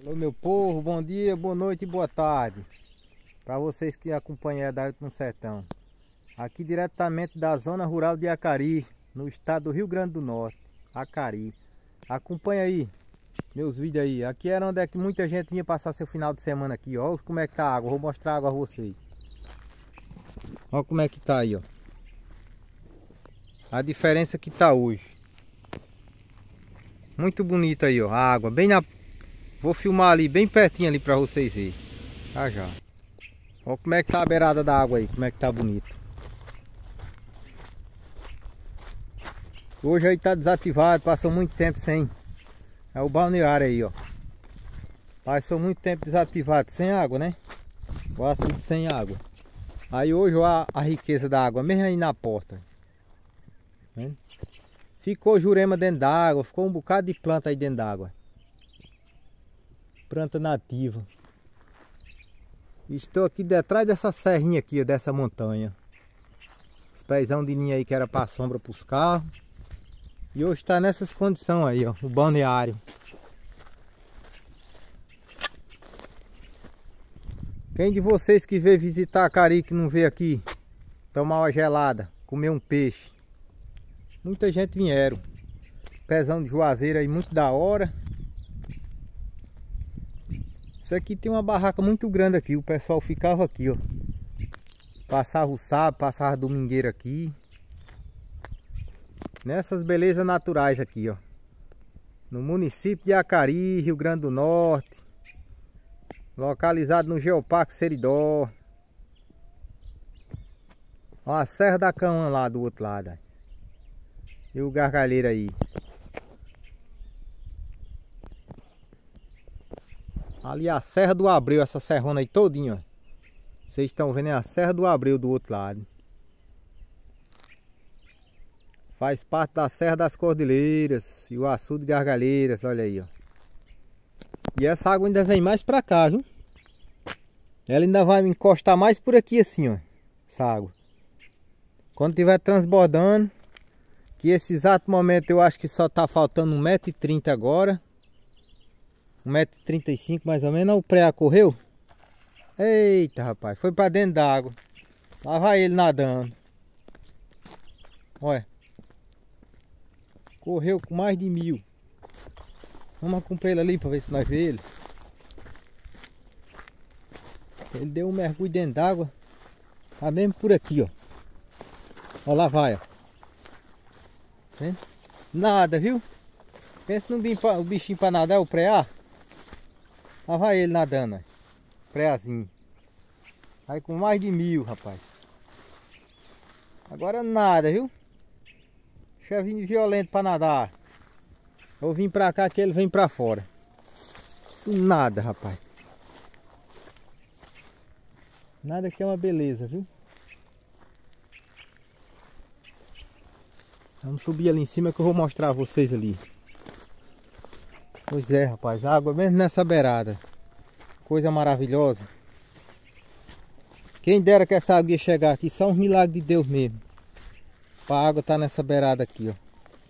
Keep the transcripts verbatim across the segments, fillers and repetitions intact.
Alô meu povo, bom dia, boa noite e boa tarde para vocês que acompanham a Dailton no Sertão. Aqui diretamente da zona rural de Acari, no estado do Rio Grande do Norte, Acari. Acompanha aí meus vídeos aí. Aqui era onde é que muita gente vinha passar seu final de semana aqui, ó. Como é que tá a água, vou mostrar a água a vocês. Olha como é que tá aí, ó. A diferença que tá hoje. Muito bonita aí, ó, a água bem na... Vou filmar ali bem pertinho ali para vocês verem. Já já. Olha como é que tá a beirada da água aí, como é que tá bonito. Hoje aí tá desativado, passou muito tempo sem. É o balneário aí, ó. Passou muito tempo desativado, sem água, né? O açude sem água. Aí hoje ó, a riqueza da água, mesmo aí na porta. Né? Ficou jurema dentro da água, ficou um bocado de planta aí dentro da água. Planta nativa. Estou aqui detrás dessa serrinha aqui, dessa montanha. Os pezão de ninho aí que era para sombra para os carros. E hoje está nessas condições aí, ó, o balneário. Quem de vocês que veio visitar Acari que não veio aqui tomar uma gelada, comer um peixe? Muita gente vieram. Pezão de juazeiro aí muito da hora. Isso aqui tem uma barraca muito grande aqui, o pessoal ficava aqui, ó. Passava o sábado, passava domingueira aqui. Nessas belezas naturais aqui, ó. No município de Acari, Rio Grande do Norte. Localizado no Geoparque Seridó. Ó, a Serra da Canoa lá do outro lado. E o gargalheiro aí. Ali a Serra do Abreu, essa serrona aí todinha, ó. Vocês estão vendo é a Serra do Abreu do outro lado. Faz parte da Serra das Cordilheiras e o açude de Gargalheiras, olha aí, ó. E essa água ainda vem mais pra cá, viu? Ela ainda vai me encostar mais por aqui assim, ó. Essa água. Quando tiver transbordando, que esse exato momento eu acho que só tá faltando um metro e trinta agora. um metro e trinta e cinco mais ou menos. O preá correu. Eita, rapaz. Foi pra dentro d'água. Lá vai ele nadando. Olha. Correu com mais de mil. Vamos acompanhar ele ali pra ver se nós vemos ele. Ele deu um mergulho dentro d'água. Tá mesmo por aqui, ó. Ó, lá vai, ó. Vendo? Nada, viu? Pensa no bichinho, o bichinho pra nadar, o preá. Lá vai ele nadando, ó. Preazinho. Aí com mais de mil, rapaz. Agora nada, viu? Deixa vir violento pra nadar. Eu vim pra cá que ele vem pra fora. Isso nada, rapaz. Nada que é uma beleza, viu? Vamos subir ali em cima que eu vou mostrar a vocês ali. Pois é, rapaz, água mesmo nessa beirada. Coisa maravilhosa. Quem dera que essa água ia chegar aqui, só um milagre de Deus mesmo. A água tá nessa beirada aqui, ó.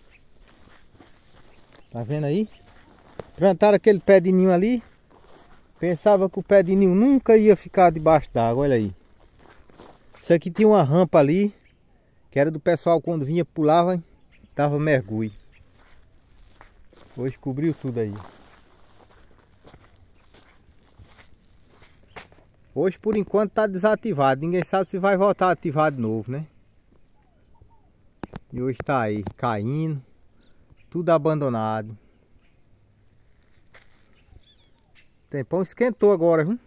Tá vendo aí? Plantaram aquele pé de ninho ali. Pensava que o pé de ninho nunca ia ficar debaixo d'água, olha aí. Isso aqui tinha uma rampa ali, que era do pessoal quando vinha pulava, dava mergulho. Hoje cobriu tudo aí. Hoje por enquanto tá desativado, ninguém sabe se vai voltar a ativar de novo, né? E hoje tá aí, caindo, tudo abandonado. O tempão esquentou agora, viu?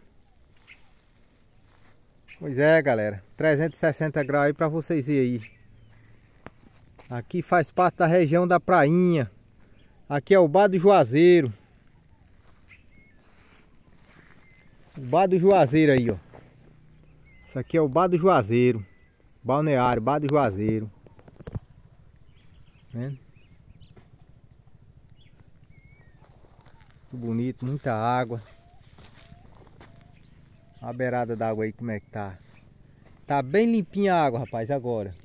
Pois é, galera, trezentos e sessenta graus aí pra vocês verem aí. Aqui faz parte da região da Prainha. Aqui é o Bar do Juazeiro. O Bar do Juazeiro aí, ó. Isso aqui é o Bar do Juazeiro. Balneário, Bar do Juazeiro. Né? Muito bonito, muita água. A beirada d'água aí como é que tá. Tá bem limpinha a água, rapaz, agora.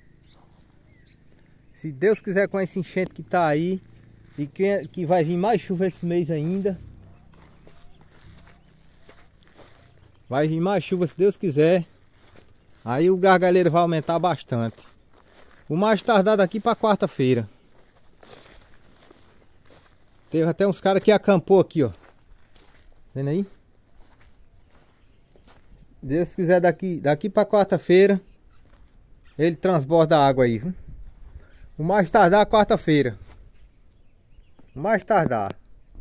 Se Deus quiser, com esse enchente que tá aí, e que, que vai vir mais chuva esse mês ainda, Vai vir mais chuva se Deus quiser. Aí o gargalheiro vai aumentar bastante. O mais tardado aqui para quarta-feira. Teve até uns caras que acampou aqui, ó. Vendo aí? Se Deus quiser, daqui, daqui para quarta-feira ele transborda a água aí, viu? O mais tardar quarta-feira. O mais tardar.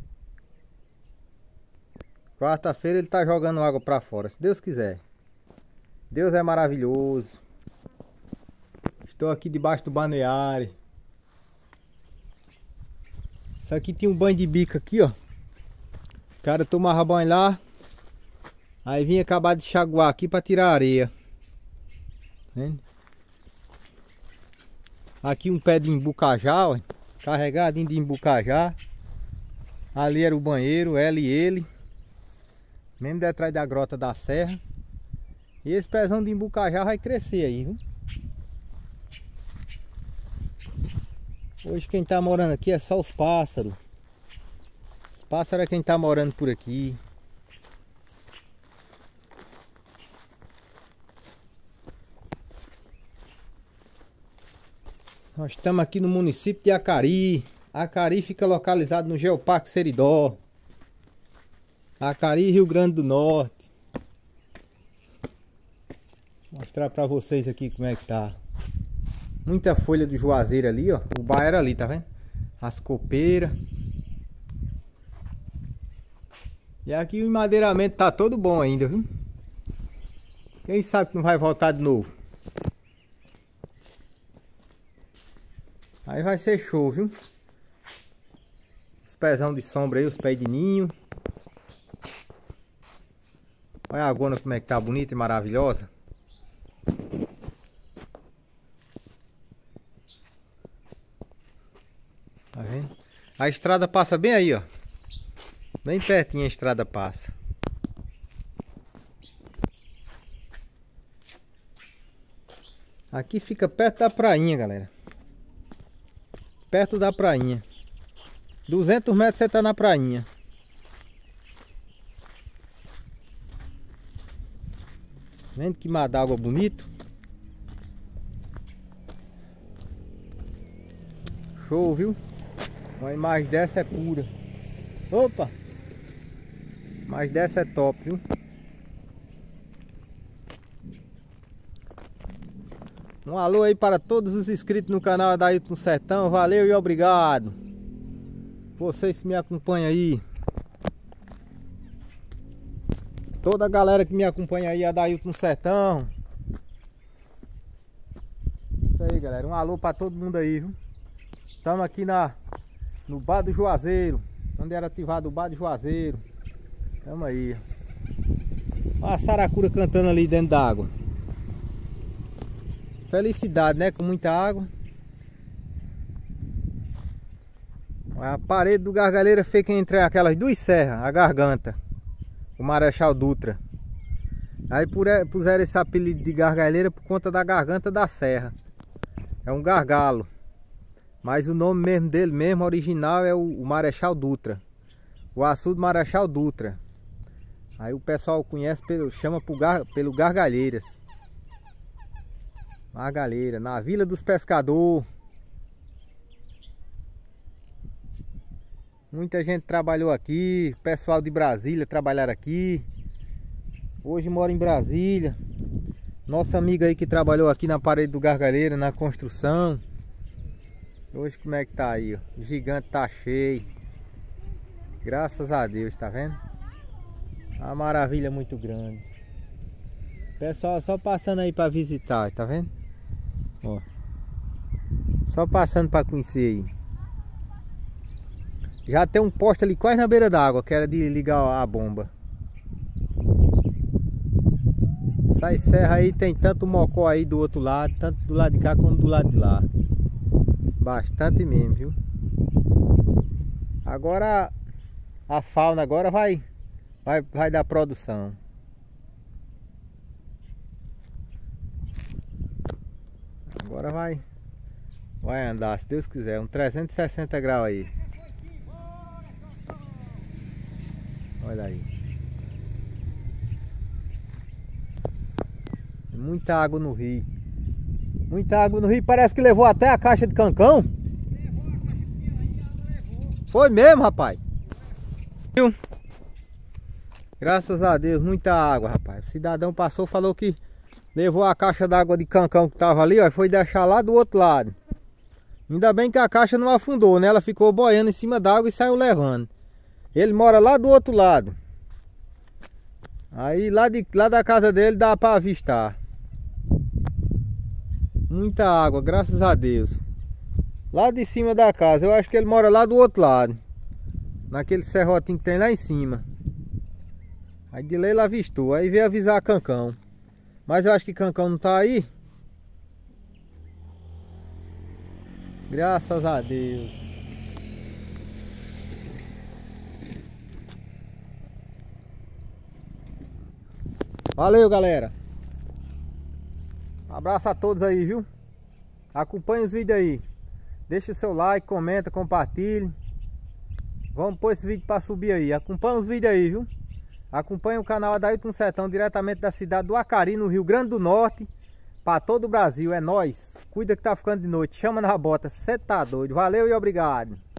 Quarta-feira ele tá jogando água para fora, se Deus quiser. Deus é maravilhoso. Estou aqui debaixo do balneário. Isso aqui tinha um banho de bico aqui, ó. O cara tomava banho lá. Aí vinha acabar de enxaguar aqui para tirar a areia. Vendo? Aqui um pé de embucajá, ó. Carregadinho de embucajá. Ali era o banheiro, ela e ele. Mesmo detrás da grota da serra. E esse pezão de embucajá vai crescer aí, viu? Hoje quem tá morando aqui é só os pássaros. Os pássaros é quem tá morando por aqui. Nós estamos aqui no município de Acari. Acari fica localizado no Geoparque Seridó. Acari, Rio Grande do Norte. Vou mostrar pra vocês aqui como é que tá. Muita folha do juazeiro ali, ó. O bar era ali, tá vendo? As copeiras. E aqui o enmadeiramento tá todo bom ainda, viu? Quem sabe que não vai voltar de novo. Aí vai ser show, viu? Os pezão de sombra aí, os pés de ninho. Olha a agona como é que tá bonita e maravilhosa. Tá vendo? A estrada passa bem aí, ó. Bem pertinho a estrada passa. Aqui fica perto da prainha, galera. Perto da prainha. duzentos metros você tá na prainha. Vendo que mar d'água bonito. Show, viu? Uma imagem dessa é pura. Opa! Mas dessa é top, viu? Um alô aí para todos os inscritos no canal Adailton Sertão. Valeu e obrigado. Vocês que me acompanham aí. Toda a galera que me acompanha aí, Adailton Sertão. Isso aí, galera. Um alô para todo mundo aí, viu? Estamos aqui na, no Bar do Juazeiro. Onde era ativado o Bar do Juazeiro. Tamo aí. Olha a saracura cantando ali dentro da água. Felicidade, né? Com muita água. A parede do Gargalheira fica entre aquelas duas serras, a garganta. O Marechal Dutra. Aí puseram esse apelido de Gargalheira por conta da garganta da serra. É um gargalo. Mas o nome mesmo dele mesmo, original, é o Marechal Dutra. O açude Marechal Dutra. Aí o pessoal conhece, pelo, chama por gar, pelo Gargalheiras. Gargalheira, na Vila dos Pescadores. Muita gente trabalhou aqui, pessoal de Brasília trabalharam aqui. Hoje mora em Brasília. Nossa amiga aí que trabalhou aqui na parede do Gargalheira, na construção. Hoje como é que tá aí, ó? O gigante tá cheio. Graças a Deus, tá vendo? Uma maravilha muito grande. Pessoal só passando aí pra visitar, tá vendo? Ó. Só passando pra conhecer aí. Já tem um poste ali quase na beira d'água, que era de ligar a bomba. Essa serra aí tem tanto mocó aí do outro lado, tanto do lado de cá como do lado de lá. Bastante mesmo, viu? Agora a fauna agora vai, vai, vai dar produção. Agora vai, vai andar, se Deus quiser, um trezentos e sessenta graus aí. Olha aí. Muita água no rio. Muita água no rio. Parece que levou até a caixa de cancão. Levou a caixa de pinhainha, a água levou. Foi mesmo, rapaz. Viu? Graças a Deus, muita água, rapaz. O cidadão passou, falou que levou a caixa d'água de cancão que tava ali, ó, e foi deixar lá do outro lado. Ainda bem que a caixa não afundou, né? Ela ficou boiando em cima d'água e saiu levando. Ele mora lá do outro lado. Aí lá, de, lá da casa dele dá pra avistar. Muita água, graças a Deus. Lá de cima da casa. Eu acho que ele mora lá do outro lado. Naquele serrotinho que tem lá em cima. Aí de lá ele avistou. Aí veio avisar Cancão. Mas eu acho que Cancão não tá aí. Graças a Deus. Valeu, galera. Um abraço a todos aí, viu? Acompanhe os vídeos aí. Deixa o seu like, comenta, compartilhe. Vamos pôr esse vídeo para subir aí. Acompanhe os vídeos aí, viu? Acompanhe o canal Adailton Sertão, diretamente da cidade do Acari, no Rio Grande do Norte, para todo o Brasil. É nóis. Cuida que tá ficando de noite. Chama na bota. Cê tá doido. Valeu e obrigado.